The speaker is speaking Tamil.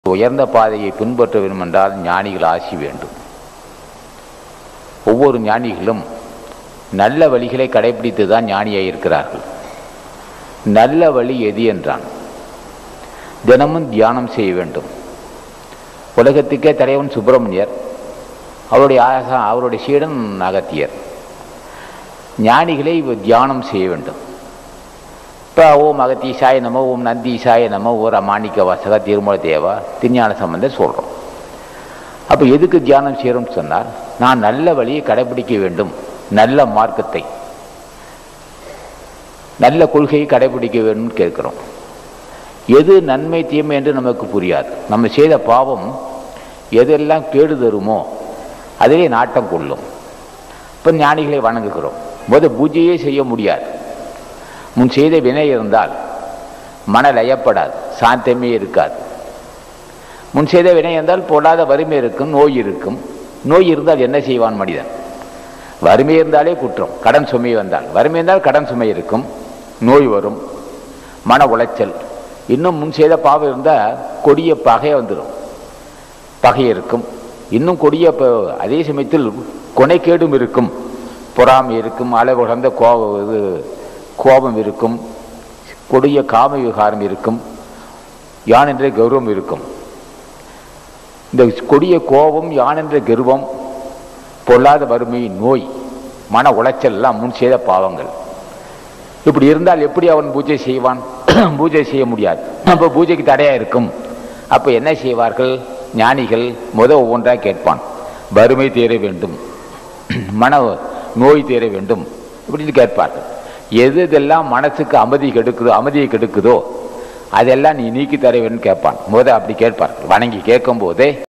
உயர்ந்த பாதையை பின்பற்ற வேண்டும் என்றால் ஞானிகள் ஆசி வேண்டும். ஒவ்வொரு ஞானிகளும் நல்ல வழிகளை கடைபிடித்து தான் ஞானியாக இருக்கிறார்கள். நல்ல வழி எது என்றான், தினமும் தியானம் செய்ய வேண்டும். உலகத்துக்கே தலைவன் சுப்பிரமணியர், அவருடைய சீடன் அகத்தியர். ஞானிகளை தியானம் செய்ய வேண்டும். இப்போ ஓம் அகத்தீசாய நம, ஓம் நந்தீசாய நம, ஓ மாணிக்க வாசகா, திருமல தேவா, திருஞான சம்பந்தர் சொல்கிறோம். அப்போ எதுக்கு தியானம் செய்கிறோம்னு சொன்னால், நான் நல்ல வழியை கடைபிடிக்க வேண்டும், நல்ல மார்க்கத்தை, நல்ல கொள்கையை கடைபிடிக்க வேண்டும்னு கேட்குறோம். எது நன்மை தீமை என்று நமக்கு புரியாது. நம்ம செய்த பாவம் எதெல்லாம் கேடு தருமோ அதிலே நாட்டம் கொள்ளும். இப்போ ஞானிகளை வணங்குகிறோம். பூஜையே செய்ய முடியாது. முன் செய்த வினை இருந்தால் மன லயப்படாது, சாந்தமே இருக்காது. முன் செய்த வினை இருந்தால் போடாத வறுமை இருக்கும், நோய் இருக்கும். நோய் இருந்தால் என்ன செய்வான் மனிதன்? வறுமை இருந்தாலே குற்றம். கடன் சுமை வந்தால், வறுமை இருந்தால் கடன் சுமை இருக்கும், நோய் வரும், மன உளைச்சல். இன்னும் முன் செய்த பாவம் இருந்தால் கொடிய பகை வந்துடும், பகை இருக்கும். இன்னும் கொடிய, அதே சமயத்தில் கொனைக்கேடும் இருக்கும், பொறாமை இருக்கும், அளவு கடந்த கோபம் இருக்கும், கொடிய காம விகாரம் இருக்கும், யான் என்ற கௌரவம் இருக்கும். இந்த கொடிய கோபம், யான் என்ற கர்வம், பொல்லாத வறுமை, நோய், மன உளைச்சல் எல்லாம் முன் செய்த பாவங்கள். இப்படி இருந்தால் எப்படி அவன் பூஜை செய்வான்? பூஜை செய்ய முடியாது. அப்போ பூஜைக்கு தடையாக இருக்கும். அப்போ என்ன செய்வார்கள் ஞானிகள்? ஒவ்வொன்றாக கேட்பான். வறுமை தீர வேண்டும், மன நோய் தீர வேண்டும், இப்படின்னு கேட்பார்கள். எதெல்லாம் மனசுக்கு அமைதியை கெடுக்குதோ அதெல்லாம் நீ நீக்கி தர வேண்டும் கேட்பான். அப்படி கேட்பார்கள். வணங்கி கேட்கும் போதே